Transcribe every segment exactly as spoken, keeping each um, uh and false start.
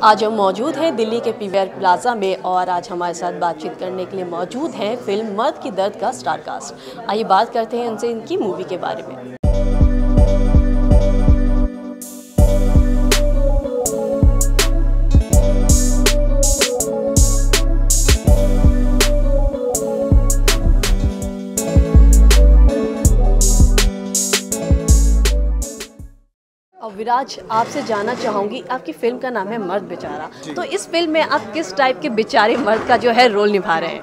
आज हम मौजूद हैं दिल्ली के पीवीआर प्लाजा में और आज हमारे साथ बातचीत करने के लिए मौजूद हैं फिल्म मर्द की दर्द का स्टार कास्ट। आइए बात करते हैं उनसे इनकी मूवी के बारे में। विराज, आपसे जानना चाहूँगी, आपकी फिल्म का नाम है मर्द बेचारा, तो इस फिल्म में आप किस टाइप के बेचारे मर्द का जो है रोल निभा रहे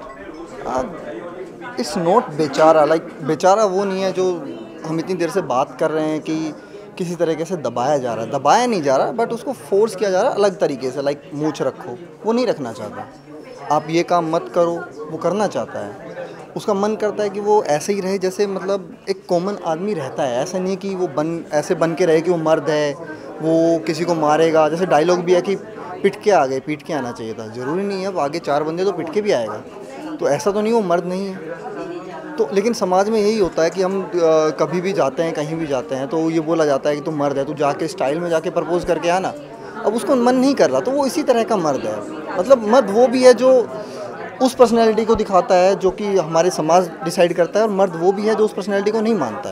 हैं? इट्स नॉट बेचारा, लाइक बेचारा वो नहीं है जो हम इतनी देर से बात कर रहे हैं कि किसी तरीके से दबाया जा रहा है। दबाया नहीं जा रहा, बट उसको फोर्स किया जा रहा है अलग तरीके से, लाइक मूंछ रखो, वो नहीं रखना चाहता। आप ये काम मत करो, वो करना चाहता है। उसका मन करता है कि वो ऐसे ही रहे जैसे मतलब एक कॉमन आदमी रहता है। ऐसा नहीं कि वो बन ऐसे बन के रहे कि वो मर्द है, वो किसी को मारेगा। जैसे डायलॉग भी है कि पिट के आ गए, पीट के आना चाहिए था। ज़रूरी नहीं है, अब आगे चार बंदे तो पिट के भी आएगा, तो ऐसा तो नहीं वो मर्द नहीं है। तो लेकिन समाज में यही होता है कि हम आ, कभी भी जाते हैं, कहीं भी जाते हैं, तो ये बोला जाता है कि तुम मर्द है, तू जाके स्टाइल में जाके प्रपोज करके आना। अब उसको मन नहीं कर रहा, तो वो इसी तरह का मर्द है। मतलब मर्द वो भी है जो उस पर्सनैलिटी को दिखाता है जो कि हमारे समाज डिसाइड करता है, और मर्द वो भी है जो उस पर्सनैलिटी को नहीं मानता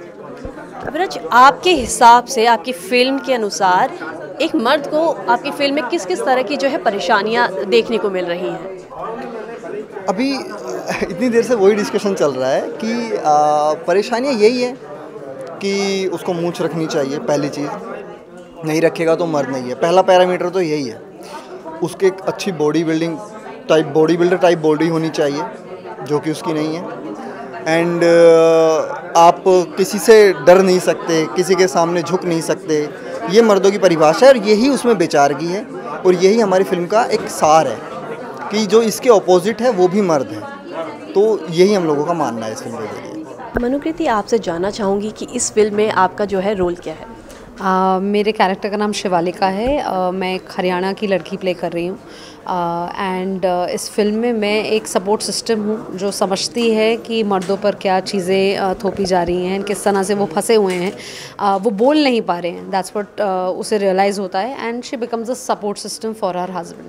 है। विराज, आपके हिसाब से, आपकी फिल्म के अनुसार एक मर्द को आपकी फिल्म में किस किस तरह की जो है परेशानियां देखने को मिल रही हैं? अभी इतनी देर से वही डिस्कशन चल रहा है कि परेशानियां यही है कि उसको मूंछ रखनी चाहिए, पहली चीज़। नहीं रखेगा तो मर्द नहीं है, पहला पैरामीटर तो यही है। उसके एक अच्छी body building type body builder type body होनी चाहिए, जो कि उसकी नहीं है। एंड uh, आप किसी से डर नहीं सकते, किसी के सामने झुक नहीं सकते। ये मर्दों की परिभाषा है, और यही उसमें बेचारगी है, और यही हमारी फिल्म का एक सार है कि जो इसके ऑपोजिट है वो भी मर्द है। तो यही हम लोगों का मानना है इस फिल्म के जरिए। मनुकृति, आपसे जानना चाहूँगी कि इस फिल्म में आपका जो है रोल क्या है? Uh, मेरे कैरेक्टर का नाम शिवालिका है। uh, मैं एक हरियाणा की लड़की प्ले कर रही हूँ, एंड uh, uh, इस फिल्म में मैं एक सपोर्ट सिस्टम हूँ जो समझती है कि मर्दों पर क्या चीज़ें uh, थोपी जा रही हैं, किस तरह से वो फंसे हुए हैं, uh, वो बोल नहीं पा रहे हैं। दैट्स व्हाट uh, उसे रियलाइज़ होता है, and she becomes a support system for her husband.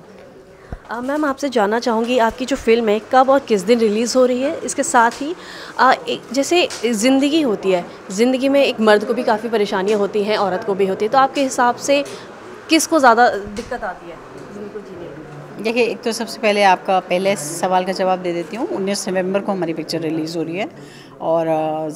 Ma'am, आपसे जानना चाहूँगी, आपकी जो फिल्म है कब और किस दिन रिलीज़ हो रही है? इसके साथ ही आ, एक जैसे ज़िंदगी होती है, ज़िंदगी में एक मर्द को भी काफ़ी परेशानियाँ होती हैं, औरत को भी होती है, तो आपके हिसाब से किसको ज़्यादा दिक्कत आती है ज़िंदगी को जीने में? देखिए, एक तो सबसे पहले आपका पहले सवाल का जवाब दे देती हूँ। उन्नीस नवंबर को हमारी पिक्चर रिलीज़ हो रही है, और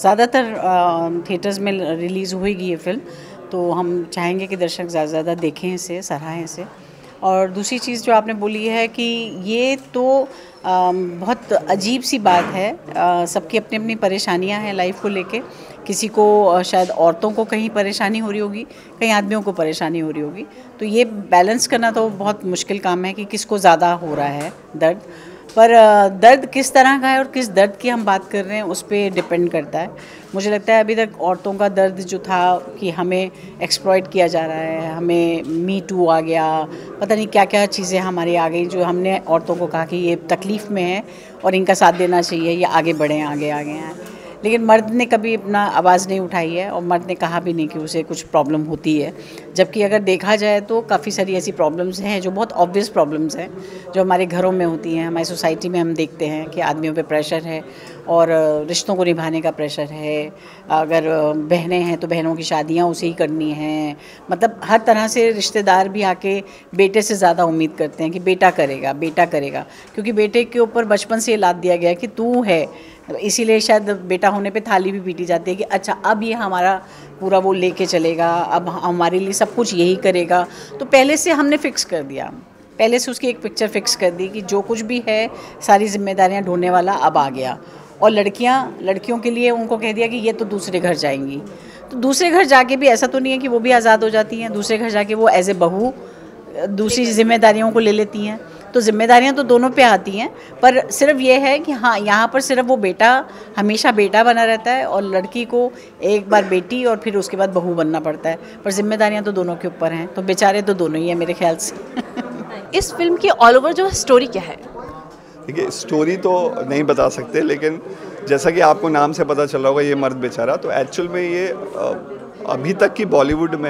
ज़्यादातर थिएटर्स में रिलीज़ होगी ये फिल्म। तो हम चाहेंगे कि दर्शक ज़्यादा से ज़्यादा देखें इसे, सराहें इसे। और दूसरी चीज़ जो आपने बोली है कि ये तो आ, बहुत अजीब सी बात है। सबकी अपनी अपनी परेशानियां हैं लाइफ को लेके। किसी को शायद औरतों को कहीं परेशानी हो रही होगी, कहीं आदमियों को परेशानी हो रही होगी। तो ये बैलेंस करना तो बहुत मुश्किल काम है कि किसको ज़्यादा हो रहा है दर्द। पर दर्द किस तरह का है और किस दर्द की हम बात कर रहे हैं उस पर डिपेंड करता है। मुझे लगता है अभी तक औरतों का दर्द जो था कि हमें एक्सप्लॉइट किया जा रहा है, हमें मी टू आ गया, पता नहीं क्या क्या चीज़ें हमारी आ गई, जो हमने औरतों को कहा कि ये तकलीफ़ में है और इनका साथ देना चाहिए, ये आगे बढ़ें, आगे आगे हैं। लेकिन मर्द ने कभी अपना आवाज़ नहीं उठाई है, और मर्द ने कहा भी नहीं कि उसे कुछ प्रॉब्लम होती है। जबकि अगर देखा जाए तो काफ़ी सारी ऐसी प्रॉब्लम्स हैं जो बहुत ऑब्वियस प्रॉब्लम्स हैं, जो हमारे घरों में होती हैं, हमारी सोसाइटी में हम देखते हैं कि आदमियों पे प्रेशर है और रिश्तों को निभाने का प्रेशर है। अगर बहनें हैं तो बहनों की शादियाँ उसे ही करनी हैं। मतलब हर तरह से रिश्तेदार भी आके बेटे से ज़्यादा उम्मीद करते हैं कि बेटा करेगा, बेटा करेगा, क्योंकि बेटे के ऊपर बचपन से ये लाद दिया गया कि तू है। इसीलिए शायद बेटा होने पे थाली भी पीटी जाती है कि अच्छा अब ये हमारा पूरा वो लेके चलेगा, अब हमारे लिए सब कुछ यही करेगा। तो पहले से हमने फ़िक्स कर दिया, पहले से उसकी एक पिक्चर फ़िक्स कर दी कि जो कुछ भी है सारी जिम्मेदारियां ढोने वाला अब आ गया। और लड़कियां लड़कियों के लिए उनको कह दिया कि ये तो दूसरे घर जाएंगी। तो दूसरे घर जाके भी ऐसा तो नहीं है कि वो भी आज़ाद हो जाती हैं। दूसरे घर जाके वो एज ए बहू दूसरी जिम्मेदारियों को ले लेती हैं। तो जिम्मेदारियां तो दोनों पे आती हैं, पर सिर्फ ये है कि हाँ, यहाँ पर सिर्फ वो बेटा हमेशा बेटा बना रहता है, और लड़की को एक बार बेटी और फिर उसके बाद बहू बनना पड़ता है। पर जिम्मेदारियां तो दोनों के ऊपर हैं, तो बेचारे तो दोनों ही हैं मेरे ख्याल से। इस फिल्म की ऑल ओवर जो स्टोरी क्या है? देखिए, स्टोरी तो नहीं बता सकते, लेकिन जैसा कि आपको नाम से पता चल रहा होगा ये मर्द बेचारा, तो एक्चुअल में ये अभी तक की बॉलीवुड में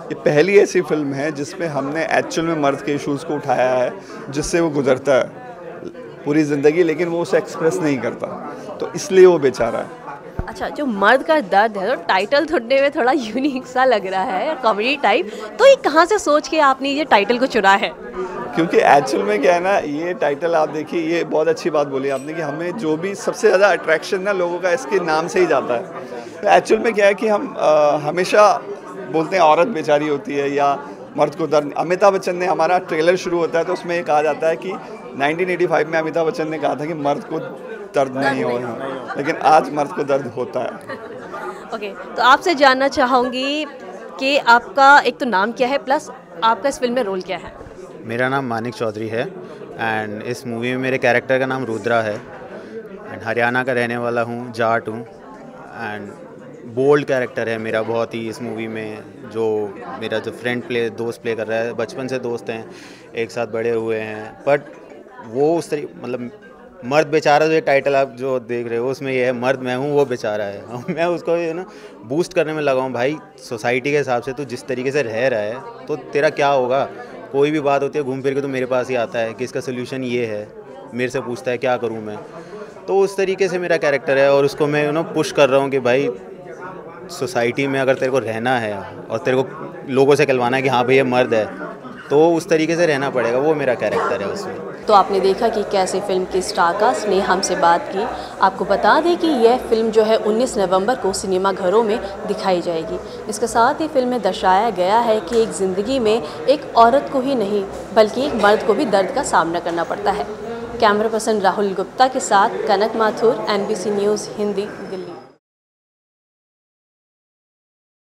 ये पहली ऐसी फिल्म है जिसमें हमने एक्चुअल में मर्द के इश्यूज़ को उठाया है, जिससे वो गुजरता है पूरी ज़िंदगी, लेकिन वो उसे एक्सप्रेस नहीं करता, तो इसलिए वो बेचारा है। अच्छा, जो मर्द का दर्द है, तो टाइटल सुनने में थोड़ा यूनिक सा लग रहा है, कॉमेडी टाइप, तो ये कहाँ से सोच के आपने ये टाइटल को चुना है? क्योंकि एक्चुअल में क्या है ना, ये टाइटल आप देखिए, ये बहुत अच्छी बात बोली आपने कि हमें जो भी सबसे ज़्यादा अट्रैक्शन ना लोगों का इसके नाम से ही जाता है। तो एक्चुअल में क्या है कि हम आ, हमेशा बोलते हैं औरत बेचारी होती है या मर्द को दर्द। अमिताभ बच्चन ने, हमारा ट्रेलर शुरू होता है तो उसमें ये कहा जाता है कि नाइनटीन एटी फाइव में अमिताभ बच्चन ने कहा था कि मर्द को दर्द नहीं हो रहा, लेकिन आज मर्द को दर्द होता है। ओके, तो आपसे जानना चाहूँगी कि आपका एक तो नाम क्या है, प्लस आपका इस फिल्म में रोल क्या है? मेरा नाम मानिक चौधरी है एंड इस मूवी में मेरे कैरेक्टर का नाम रुद्रा है एंड हरियाणा का रहने वाला हूँ, जाट हूँ एंड बोल्ड कैरेक्टर है मेरा बहुत ही इस मूवी में। जो मेरा जो फ्रेंड प्ले दोस्त प्ले कर रहा है, बचपन से दोस्त हैं, एक साथ बड़े हुए हैं, बट वो उस तरीके मतलब मर्द बेचारा जो ये टाइटल आप जो देख रहे हो उसमें ये है मर्द मैं हूँ, वो बेचारा है। मैं उसको ये ना बूस्ट करने में लगा हूँ, भाई सोसाइटी के हिसाब से तू जिस तरीके से रह रहा है तो तेरा क्या होगा, कोई भी बात होती है घूम फिर के तो मेरे पास ही आता है कि इसका सोल्यूशन ये है, मेरे से पूछता है क्या करूँ मैं, तो उस तरीके से मेरा कैरेक्टर है और उसको मैं यू नो पुश कर रहा हूँ कि भाई सोसाइटी में अगर तेरे को रहना है और तेरे को लोगों से कहलवाना है कि हाँ भाई ये मर्द है, तो उस तरीके से रहना पड़ेगा, वो मेरा कैरेक्टर है उसमें। तो आपने देखा कि कैसे फिल्म के स्टार कास्ट ने हमसे बात की। आपको बता दें कि यह फिल्म जो है उन्नीस नवंबर को सिनेमाघरों में दिखाई जाएगी। इसके साथ ही फिल्म में दर्शाया गया है कि एक ज़िंदगी में एक औरत को ही नहीं बल्कि एक मर्द को भी दर्द का सामना करना पड़ता है। कैमरा पर्सन राहुल गुप्ता के साथ Kanak Mathur, N B C news Hindi, Delhi.